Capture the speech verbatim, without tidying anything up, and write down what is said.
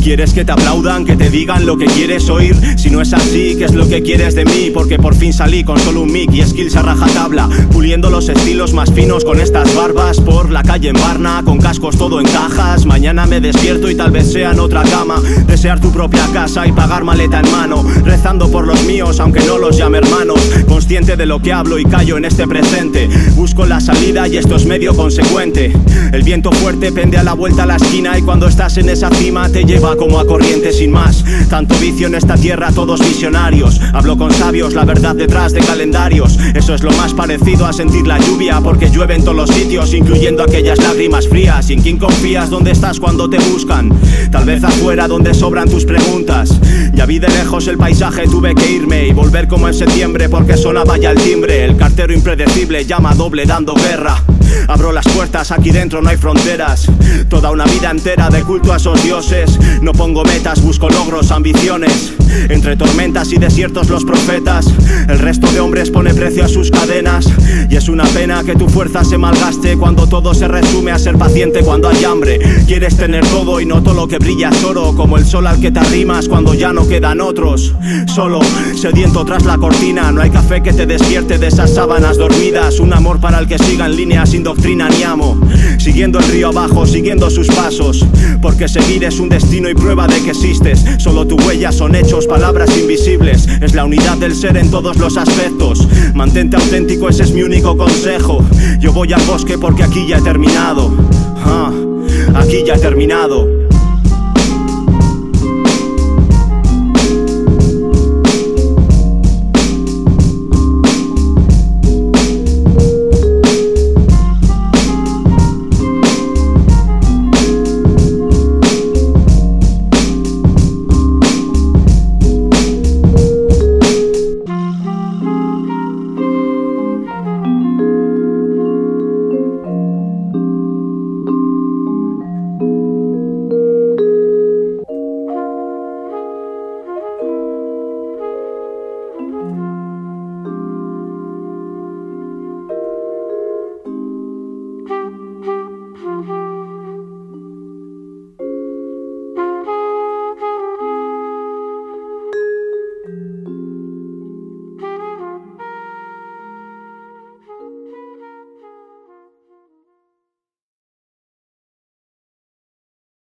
¿Quieres que te aplaudan, que te digan lo que quieres oír? Si no es así, ¿qué es lo que quieres de mí? Porque por fin salí con solo un mic y skills a rajatabla, puliendo los estilos más finos con estas barbas. Por la calle en Varna, con cascos todo en cajas. Mañana me despierto y tal vez sea en otra cama. Desear tu propia casa y pagar maleta en mano, rezando por los míos aunque no los llame hermanos. Consciente de lo que hablo y callo en este presente, busco la salida y esto es medio consecuente. El viento fuerte pende a la vuelta a la esquina y cuando estás en esa cima te lleva como a corriente sin más. Tanto vicio en esta tierra, todos visionarios. Hablo con sabios, la verdad detrás de calendarios. Eso es lo más parecido a sentir la lluvia, porque llueve en todos los sitios, incluyendo aquellas lágrimas frías. ¿Y en quién confías? ¿Dónde estás cuando te buscan? Tal vez afuera donde sobran tus preguntas. Ya vi de lejos el paisaje, tuve que irme y volver como en septiembre porque sonaba ya el timbre. El cartero impredecible llama doble dando guerra. Abro las puertas, aquí dentro no hay fronteras. Toda una vida entera de culto a esos dioses. No pongo metas, busco logros, ambiciones. Entre tormentas y desiertos los profetas. El resto de hombres pone precio a sus cadenas. Y es una pena que tu fuerza se malgaste cuando todo se resume a ser paciente cuando hay hambre. Quieres tener todo y no todo lo que brilla es oro, como el sol al que te arrimas cuando ya no quedan otros. Solo, sediento tras la cortina. No hay café que te despierte de esas sábanas dormidas. Un amor para el que siga en línea sin doctrina ni amo, siguiendo el río abajo, siguiendo sus pasos. Porque seguir es un destino y prueba de que existes. Solo tu huella son hechos, palabras invisibles. Es la unidad del ser en todos los aspectos. Mantente auténtico, ese es mi único consejo. Yo voy al bosque porque aquí ya he terminado. ah, Aquí ya he terminado.